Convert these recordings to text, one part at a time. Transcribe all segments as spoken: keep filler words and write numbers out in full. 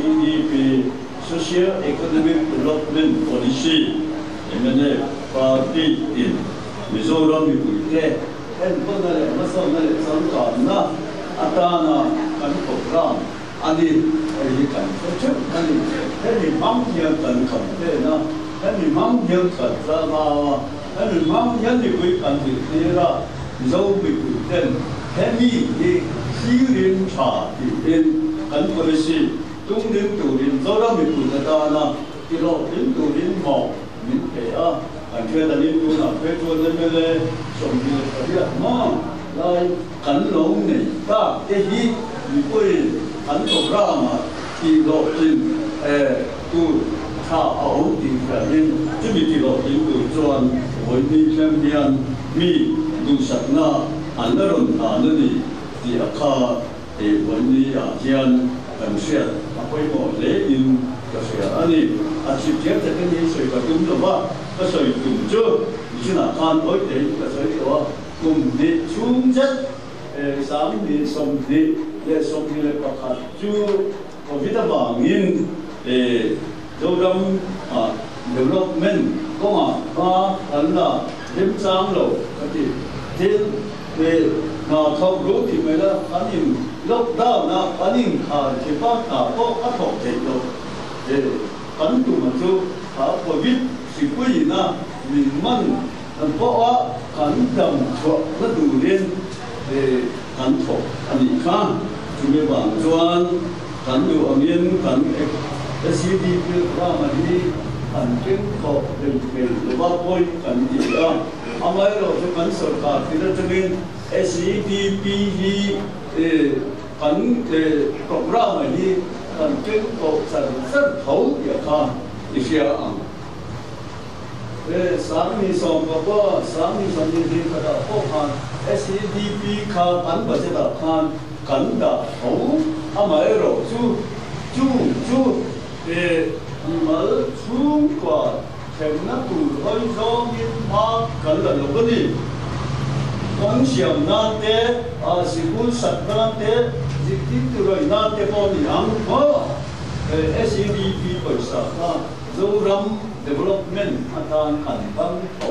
E D P Social Economic Development Policy เนี่ยเนี่ยปาร์ตี้อินมิโซรัมมีกุยเต้เอ็นคนนั่นแหละมาสอนนั่นแหละสอนก่อนนะอาตานะกันโปรแกรมอันนี้ไอ้ที่กันก็เชื่ออันนี้แค่มีมั่งยังกันคำเต้นะแค่มีมั่งยังกันจะมาแค่มีมั่งยังที่คุยกันที่นี่ละมิโซมีกุยเต้แค่มีที่ซีเรียนชาที่เป็นกันก็เลยสิตุ้งเรียนตัวเรียนโซรัมมีกุยอาตานะที่เราเรียนตัวเรียนหมอกมิเตอะอันเชื่อตอนนี้ดูนะเพื่อตัวนั้นไม่เลยสมบูรณ์เรียบมาลายขันหลงเนี่ยถ้าเที่มีคนขันตกรามาที่เราจินเอ่อตัวข้าเอาดิ้งกันนี่จะมีที่เราจินตัวจวนวันนี้แชมเปี้ยนมีดูสักหน้าอันนั้นอันนี้ที่อาคาเอวันนี้อาเจียนกันเสียมาไปหมดเลยอินก็เสียอันนี้อาชีพเทียบจะเป็นยังไงก็ตุ้มหรือว่าก็ใส่ตุ้มเจอที่น่าทานโดยเด็กก็ใส่ตัวตุ้มดิชุ่มจัดเออสามดิสมดิเลี้ยสมดิเลยประคับจู่พอพิจารณาเงินเออดูดำอ่า development ก็มามาอันน่ะเริ่มสร้างแล้วก็ที่ที่เออน่าเข้ารู้ที่ไม่ละอันนี้ล็อกดาวน์นะอันนี้ขาดที่ป้าขาดก็อัดถอดเด็กแล้วเออกันตัวมันจะหาโควิดสิบปีนะมีมันเพราะว่ากันดำชั่วและดูเรียนเอ่อกันถกอันนี้ข้างจุดเบางจวนกันดูอันนี้กันเอสซีดีคือว่ามันนี่อันเป็นก็เป็นเป็นหรือว่าป่วยกันดีอ่ะทำไมเราจะกันสกัดที่เราจะเป็นเอสซีดีพีที่เอ่อกันเอ่อโปรแกรมอันนี้กันเป็นก็สั่งสั่งเขาอย่างข้างที่เสียอ่ะเออสามีสองก็ว่าสามีสองนี่ดีกระดับพวกhan เอส อี ดี พี ข้ากันบัจจุบันกันด่าเขาทำไมเราจู่จู่จู่เออมาชุ่มกว่าเข็มนักตัวให้จอมินมากันละลูกนี่คนเสียงนั่นเต้อาสิบุษสัตนั่นเต้จิตติดตัวนั่นเต้พอนี่อังก็เออ เอส อี ดี พี ไปสักนะดูรำ development อาจารย์ขันตั้งเขา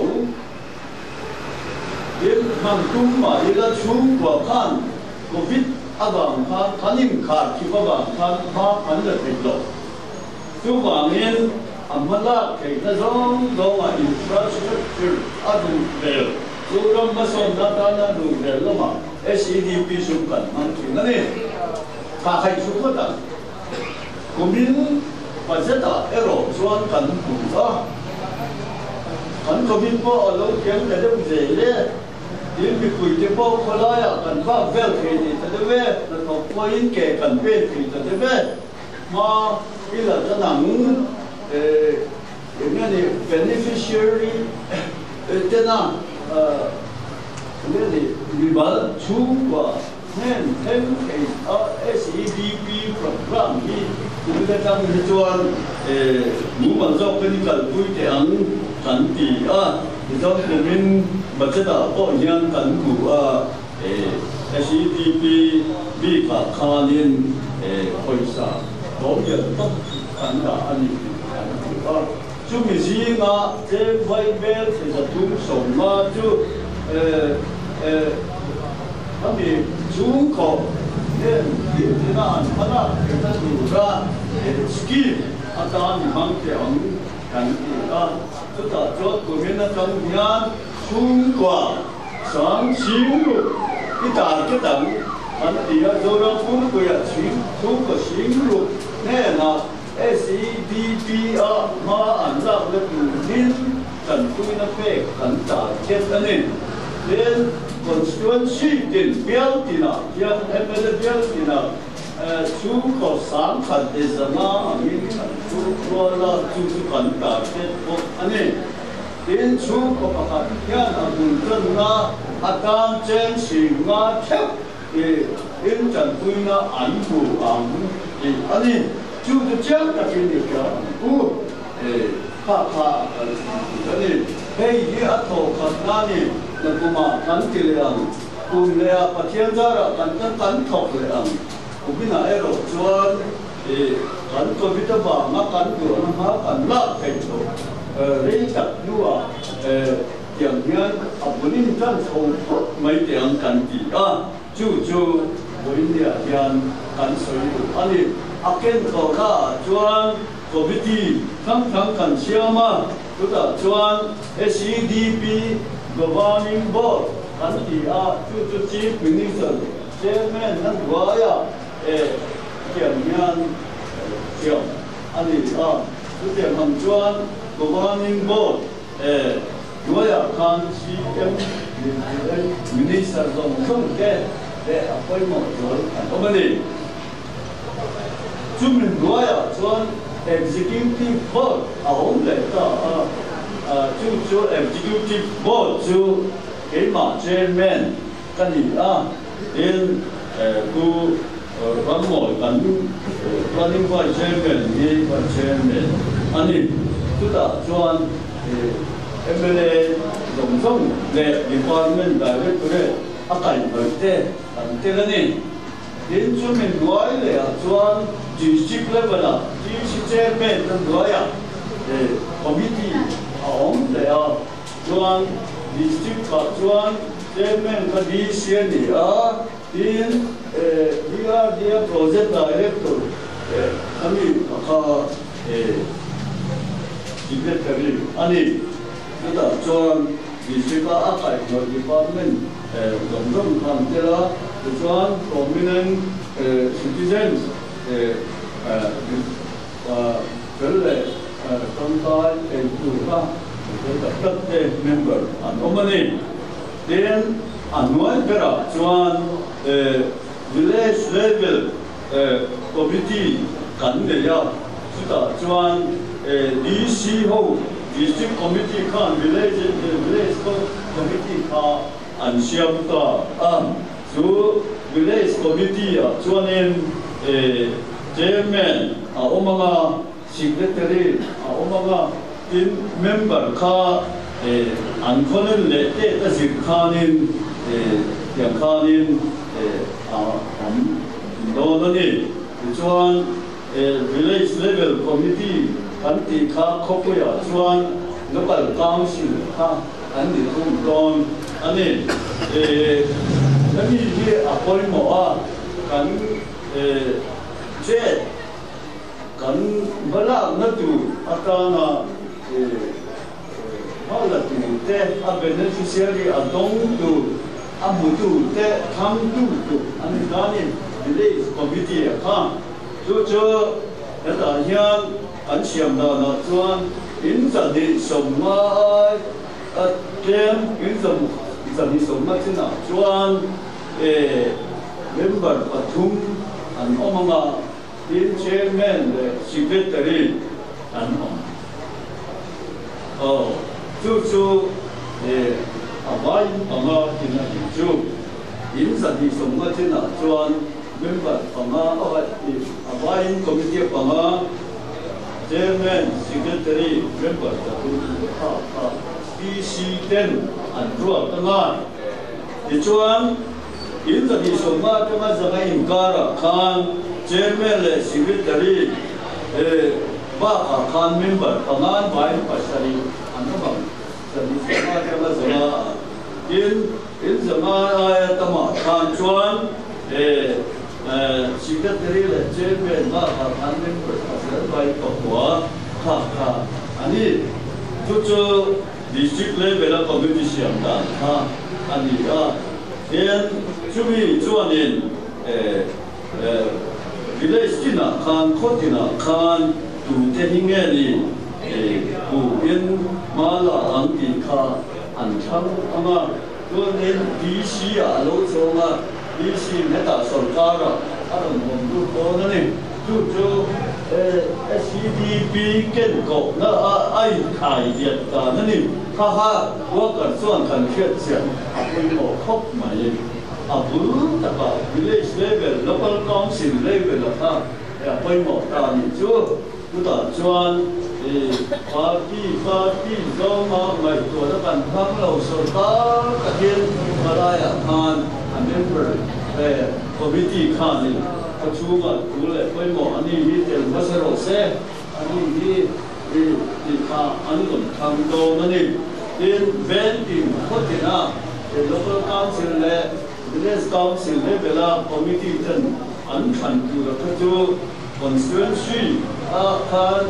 เรื่องมันทุ่มมาเรื่องชุ่มกว่าขันโควิดอาบางขันขันยิ่งขาดคิดว่าบางขันมาขันจะติดลบทุกบางเงินอันมันละแค่นั้นร้องร้องอินฟราสตรัคเจอร์อันดูเร็วดูรำมาส่งด้านด้านดูเร็วแล้วมา เอส อี ดี พี สุ่มกันมันถึงนั่นเองถ้าใครสุ่มก็ได้คุณมินปัจจัยเอโร่ส่วนกันถูกอ่ะกันก็มีพอเราเกี่ยงแต่เรื่องเจเลยยิ่งมีคุยที่พอคนละอย่างกันฟ้าเวลเคดีแต่เดี๋ยวแล้วก็พอยิ่งแก่กันเป็นเคดีแต่เดี๋ยวมาอีหล่ะจะหนังเอ่ออย่างนี้ beneficiary เอ่อจะนั่งเอ่ออย่างนี้มีบัตรชูกว่าเห็นเห็นไอ้ เอส อี ดี พี โปรแกรมที่คุณจะทำให้จวนเอ่อหมู่บ้านเราเป็นการคุยแต่อันกันตีอ่ะที่เราเป็นบัตรดาวก็ยังกันกูอ่ะเอ่อ เอส อี ดี พี บีกับคานินเอ่อคอยสาเราเยอะต้องกันด่าอันนี้กันกูอ่ะจุดมีสิ่งอ่ะเจ้าไวเบลที่จะทุ่มส่งมาจุดเอ่อเอ่อทำให้ชุ่มขอบเนี่ยที่นั่นพนักที่นั่นดูว่าสกีอาจารย์มังเทียงกันที่อ่ะจุดต่อจุดคุณมีนักการเรียนชุ่มกว่าสังชิงลูกที่ตาที่ตั้งมันที่อ่ะโจรชุ่มกว่าชิงชุ่มกว่าชิงลูกเนี่ยนะ เอส อี ดี พี อ่ะมาอันดับเล็กนิดกันคุยนักเอกกันตาเจ็ดอันนี้เรียนconstituency ดินเบียลตินายังเอเมเลเบียลตินาชูก็สามขันเดซมามีขันชูครัวละชูขันตาเจ็ดพวกอันนี้เรียนชูก็ประกาศยังอันดุนจันนาอาจารย์เจนสิงห์เทปเรียนจันทุยนาอันบูอังอันนี้ชูจะเจ้าจะเป็นอย่างไรกูข้าข้าอันนี้เฮ้ยยี่อัตโตขันนั่นนี่แล้วก็มากันที่เรื่องคุณเลี้ยปะเทียนจาระกันกันกันทอกเรื่องคุณพี่น่าเอโร่ชวนเอกันตัวพิจารณามากันอยู่นะฮะกันละเห็นตัวเรื่องจัดอยู่อ่ะอย่างนี้อ่ะวันนี้ท่านเขาไม่เตียงกันดีอ่ะจู่จู่วันนี้ยันกันสวยอยู่อันนี้อาเกนตัวข้าจวนตัวพิธีทั้งทั้งกันเชื่อมาตัวจวน เอส อี ดี พี governing board กันดีอ่ะจู่จู่ chief minister chairman นั่นว่าอ่ะเอ่ออย่างนี้เชื่ออันนี้อ่ะตัวเดียวกันจวน governing board เอ่อว่าอ่ะการ ซี เอ็ม minister ตรงส่งแก่แต่อ่ะไปหมดเลยอันนี้จุดหนึ่งว่าอ่ะจวน executive board เอาเลยก็อ่ะอ่ะจู่จู่ executive board จู่เอ็มอ่ะ chairman กันดีอ่ะเอ็นเอ่อกูรังหมดกันrunning vice chairman นี่ vice chairman อันนี้จุดอ่ะจวน เอ็ม แอล เอ ตรงส่งและ department director อาการเปิดเตะอันเท่านี้เรียนจุดหนึ่งว่าเลยอ่ะจวน district level อ่ะ district chairman นั่นว่าอ่ะเอ่อ committee เอาเลยอ่ะจวน district กับจวน chairman กับ ดี ซี นี่อ่ะเรียนเอ่อ ดี อาร์ ดี project director เอ่ออันนี้ก็เอ่อ secretary อันนี้ก็จวน district กับอาการของ department เอ่อตรงส่งทำเท่าจวน prominent เอ่อ citizens เอ่อเอ่อเอ่อเป็นเลยเอ่อคนไทยเองผู้ว่าเป็นตัดเต็ม member อันนี้เรียนอันนู้นเป็นอ่ะจวนเอ่อ village level เอ่อ committee กันเดียวสุดท้ายจวนเอ่อ ดี ซี โฮ district committee ข้าง village village committee ข้างอันเชื่อมต่ออ่ะสู่ village committee อ่ะจวนเองเอ่อ chairman อ่ะอมา secretary อ่ะอมา in member ข้าเอ่ออันคนนั้นเล็กเต้สิบข้านินเอ่ออย่างข้านินเอ่ออ่ะอันโดนนี่จวนเอ่อ village level committee อันที่ข้าครบอย่างจวน local council ข้าอันนี้ทุกคนอันนี้เอ่อแล้วมีที่อ่ะพอดีหมออ่ะกันเอ่อเจ็ดกันเวลาหน้าดูอาตานาเอ่อมาละดูเตะอาเบนฟิเชียรีอาดงดูอามุดูเตะทำดูดูอันนี้การนี่วิเลจคอมมิตี้อ่ะค่ะจู่จู่แล้วแต่ยังอันเชื่อมต่อนะจวนอินสันติสมัยอ่ะเกมอินสันอินสันติสมัยที่น่ะจวนเอ่อเมมเบอร์ปฐุมอันออกมาin chairman the secretary and on oh chu chu eh awai anga tina chu in sa di somma tina chuan member anga awai awai committee anga chairman secretary member ta tu ha ha p c ten an ro anga ti chuan in sa di somma tama zanga inkara khan chairman le secretary eh ba khan member pangan bai pasari anabang sari sama kama zama in in zama aya tama khan chuan eh secretary le chairman ba khan member pasari bai pakwa kha kha ani chu chu district level committee siam da ha ani a in chumi chuanin eh eh village tina khan khotina khan tu te hinge ni ku in mala ang ti kha an thang ama to nen dc a lo chonga dc meta sarkara aron mon tu to na ni tu chu scdp ken ko na ai khai diat ta na ni ha ha wa kan suan kan khet sia apoi mo khop mai abu tapa village level local council level ha ya poi mo ta ni chu tu ta chuan e party party zo ma mai to da kan thang lo so ta ka hian malaya khan a member eh committee khan ni เขาชูมาดูเลยไปหมออันนี้ที่เต็มมาสโรเซ่อันนี้ที่ที่ที่ข้าอันนี้คนทำโตนั่นเองที่เบนที่คนที่น่ะที่ local council และ village council และเวลา committee ท่านอันขันดูแล้วเขาชู constituency อาคาร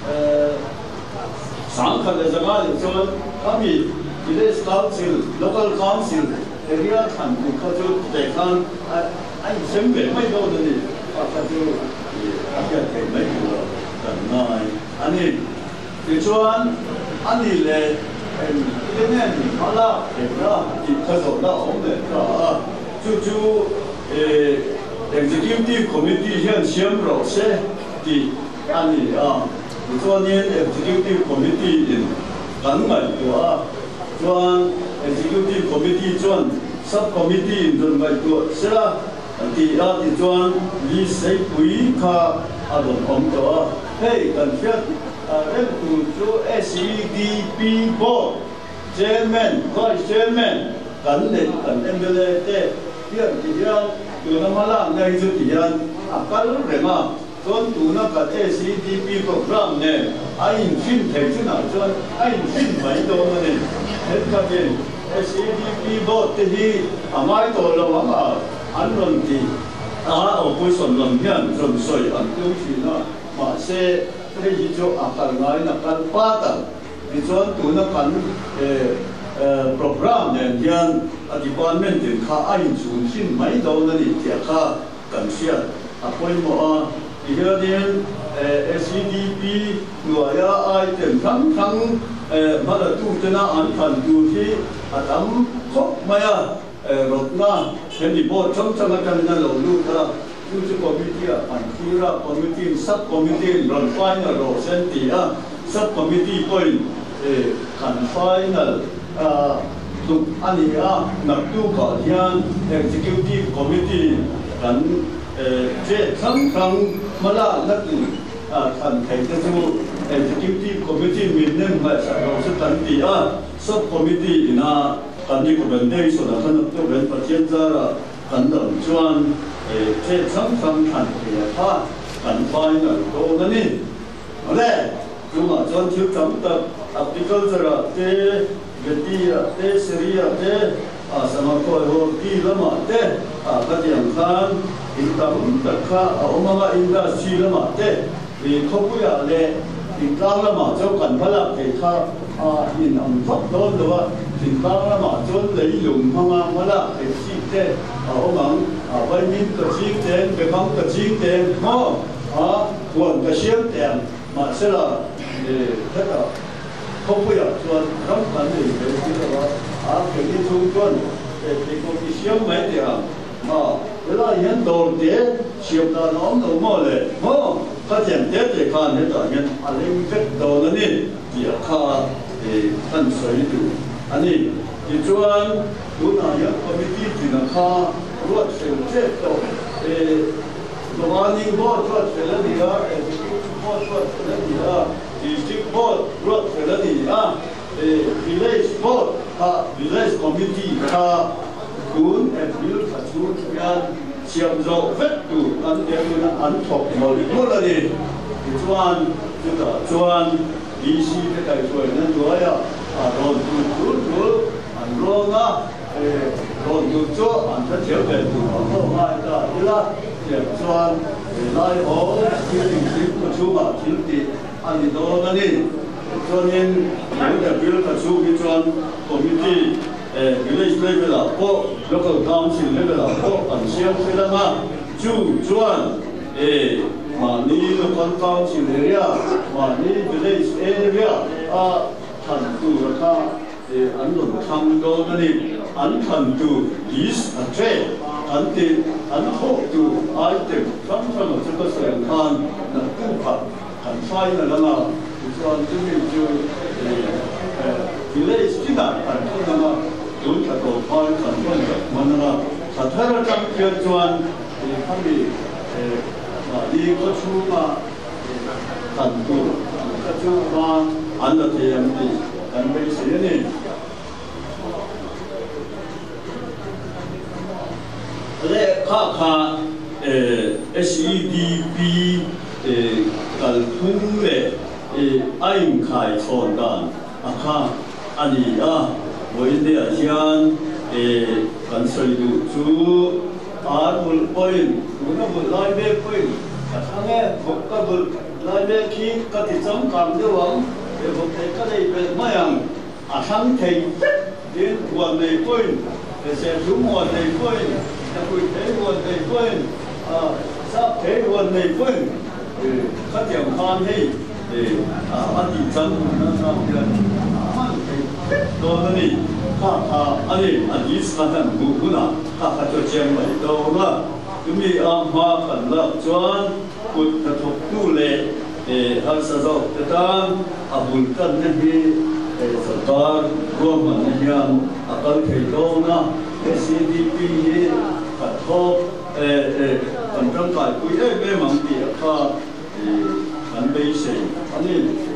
สังกัดจังหวัดจนเขามี village council local council เอเรียขันดูเขาชูแต่ขันไอ้เชื่อมเบไม่โดนนี่เขาชูอาจจะเห็นไม่ถูกกันง่ายอันนี้ที่ชวนอันนี้เลยเป็นเรื่องนี้เขาเล่าเห็นว่าที่เขาสอนเราเนี่ยก็จู่ๆเอ่อ executive committee เช่นเชื่อมเราเช่ที่อันนี้อ่ะส่วนนี้ executive committee กันไงตัวส่วน executive committee ส่วน sub committee ส่วนไงตัวเสียที่อ่ะที่ส่วนวิสัยปุยข้าอารมณ์ของตัวเฮ้ยกันเชื่อเรื่องตัว เอส อี ดี พี board chairman vice chairman กันเลยกันเอ็มเอลเอเต้เรื่องที่เรื่องตัวน้ำมันล่างในจุดที่ยังอาการรู้เรื่องอ่ะส่วนตัวนักการ เอส อี ดี พี program เนี่ยไอ้ฟินเทคที่น่ะส่วนไอ้ฟินไม่โดนเนี่ยเห็นกันเนี่ย เอส อี ดี พี board ที่อาไม่โดนแล้วว่าอันนั้นที่อาเอาไปส่วนลำเพียงส่วนสวยอันตัวที่น่ะมาเสให้ยิ่งจะอาการง่ายนักการป้าตันที่ส่วนตัวนักการเอ่อเอ่อโปรแกรมเนี่ยยังอธิบายเมนต์ถึงข้าไอ้จุนชินไม่โดนนี่ที่ข้ากันเสียอาพอยมัวที่เรื่องเอ่อ เอส อี ดี พี หน่วยไอเต็มทั้งทั้งเอ่อมาดูตัวน่ะอันทันดูที่อาทำครบไหมอ่ะเอ่อรถน่ะเห็นดีบอดช่องช่องกันนั่นเราดูท่าดูที่คอมมิตี้อ่ะมันที่เราคอมมิตี้ซับคอมมิตี้รันไฟนอลโรเซนตี้อ่ะซับคอมมิตี้ก็เอ่อขันไฟนอลอ่าทุกอันนี้อ่ะนักดูก่อนยัง executive committee กันเอ่อเจ้าครั้งครั้งมาละนักดูอ่าขันใครจะดู executive committee มีหนึ่งมาสักเราสักกันที่อ่ะ sub committee นะกันที่ก็เป็นได้ส่วนนั้นนักดูเป็นประเทศจ้ากันหลังชวนเอ่อเจ้าครั้งครั้งขันเกี่ยท่ากันไฟนั่นโตนั่นนี่อะไรดูมาจนถึงจำตับ agriculture เจ้เวทีอ่ะเตสเรียเตอ่าสมัครโฮที่ละมาเตอ่าก็ยังคันอินตามตะข้าเอามาว่าอินดัสทรีละมาเตมีขบุยอะไรอินกลางละมาเจ้ากันพลังเกิดข้าอ่าอินอันทับโดนหรือว่าอินกลางละมาจนเลยหลุมพม่าพลังเกิดชีเตเอาบังอ่าไปมินก็ชีเตไปบังก็ชีเตอ๋ออ่าควรก็เชื่อมแต่มาเสละเอ่อถ้าก็เขาพูดอย่างส่วนคำพันธ์นี่เป็นที่ว่าอาเกิดที่ชุมชนเอ่อที่เขาเชื่อมไม่ได้อ่ะมาเวลาเห็นโดนเตะเชื่อมตาน้องหนูมาเลยอ๋อเขาเจ็บเตะเตะขาเนี่ยต่อเงี้ยอะไรมันเกิดโดนแล้วนี่เดี๋ยวข้าเอ่อท่านสวยดูอันนี้ที่ชวนดูหน่อยคอมมิตี้ที่นั่นข้ารวดเร็วเจ็บโตเอ่อระหว่างนี้บอสรวดเร็วดีอ่ะเอ่อบอสรวดเร็วดีอ่ะdistrict board รวดเร็วดีอ่ะเอ่อ village board ค่ะ village committee ค่ะคุณเอ็ดวิลขัดชูงานเชื่อมโยงเวทดูอันเดียวกันอันถกหมดหมดเลยชวนจุดชวนดีซีก็ได้ช่วยนั่นด้วยอ่ะอ่ารอนดูดูดูอันรอนอ่ะเอ่อรอนดูโจ้อันจะเชื่อมเป็นดูอันก็ไม่ได้ที่ละเชื่อมชวนไล่โอ้ที่ดิสิบก็ชูมาทิ้งตีอันนี้โดนนั่นนี่ชวนยังอยู่ในวิลขัดชูกิจวันคอมมิตี้เอ่อ village level อ่ะพวก local council level อ่ะพวกอันเชื่อมไปแล้วมาชูชวนเอ่อมานี่ local council area มานี่ village area อ่ะทันตัวราคาเอ่ออันนั้นทำโดนนั่นนี่อันทันตัว list อันเทรดอันที่อันพวกตัว item ทั้งทั้งจะก็แสดงทางนักกู้ผัดขันไฟนั่นแล้วนะส่วนที่มีอยู่เอ่อ village ที่นั่นอันที่นั่นนะโดนขัดต่อไฟขันไฟกับมันนะถ้าถ้าเราจำเกี่ยวกับทั้งมีเอ่อมาดีก็ชูมาขันตัวก็ชูมาอันนั้นที่ยังมีกันไปเสียนี่และข้าขา S E D P กันทุ่งเล่ไอ้ขายชนกันอาคาอันนี้อ่ะวันเดียร์ยันกันสวยดูจูอาร์บุลปอยน์บุลบุลไลเบปอยน์ทั้งเงี้ยบุกบุลไลเบคิงก็ติดสังกัดเดียวกันบุกเทก็ได้เป็นไม่ยังอาทั้งเทเดินวันในปอยน์เสียชุ่มวันในปอยน์จะคุยเทวันในปอยน์อ่าซับเทวันในปอยน์เขาเตรียมพานให้อันที่จังนะครับเดือนมันโดนนี่ข้าข้าอันนี้อันนี้สกัดนั้นบุกนะข้าข้าจะเชียงใหม่โดนละจะมีอามากันละจวนกุดกระทบดูเลยฮัลสซอกจะตั้งอาบุลกันนี่สการรวมมันยังอาการเขยโดนะ S E D P กระทบกันร่างกายคุยได้ไม่มั่งดีข้าอันเป็นสิ่งอันนี้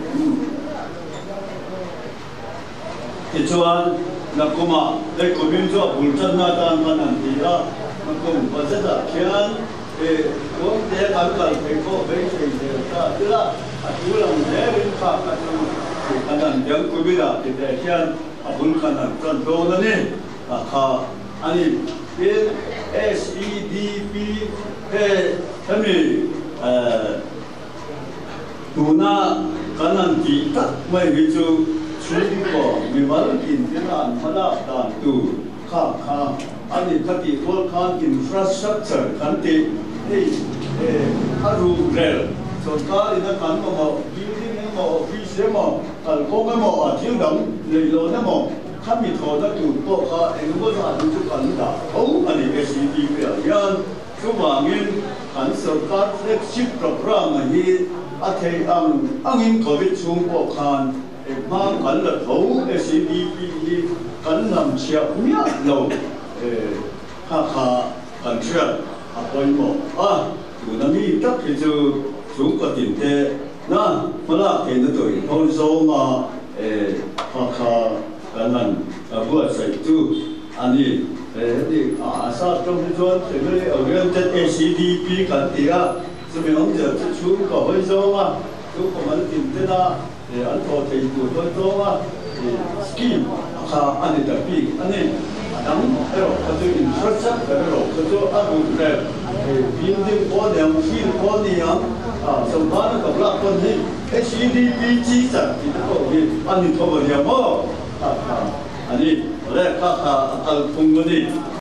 ที่ชวนนักกุมาเด็กคนนี้ชอบบุญจันทร์นาตันกันนั่นที่ละนักกุมภาษาเขียนเอ่อคนเด็กกันกันเป็นคนเป็นสิ่งเดียวกันที่ละทุลังเดินข้ากันกันนั่นยังคุยไม่ได้ที่เด็กเขียนบุญกันนั่นจันโดนนี่อ่ะข้าอันนี้เป็น S E D P เอ่อทำไมเอ่อดูน่ากันนั่นที่ตัดไม่วิจูช่วยก็มีมาลกินที่นั่นมาลาด่านตูข้ามข้ามอันนี้ปฏิวัติการอินฟราสตรักเจอร์กันที่ที่เอ่อฮารูเรลส่วนการอินกันก็มาบิวดิ้งก็มาออฟฟิศมาอัลโคมมาอาทิตย์ดังเลยโลนั่นมาข้ามีโทษถูกก็ข้าเองก็จะดูจุกันได้โอ้อันนี้เอซีดีเปลี่ยนยันทุกวันนี้การสกัดเล็กชิปโปรแกรมนี้อาเทียงอังอินโควิดช่วงปกครองมากันละเขา S E D P กันนำเชียร์มีอะไรเราข้าข้ากันเชียร์อาไปหมดอ่ะดูนั่นนี่ตักที่จะสูงกว่าติดเตะนะมาละเห็นตัวเองเขาโซมาข้าข้ากันนั่นบัวใส่ตู้อันนี้เอ่อนี่อาซาตรงที่ชวนถึงเลยเอาเรื่องจะ S E D P กันตีอ่ะสมัยนั้นจะชูก็ไปโซมาทุกคนมันติดเตะนะอันโตที่อยู่ตัวโตว่าสกีมข้าอันนี้จะปีอันนี้อันนั้นเออเขาจะอินฟราสตรักเจอร์เขาจะอาบุเรลบินดิ้งคนยังฟิลคนยังอ่าสมบัติกับหลักคนนี้ S E D P จีสันที่เขาเรียนอันนี้เขาบอกยังว่าข้าอันนี้แรกข้าข้าอัลคุงวันนี้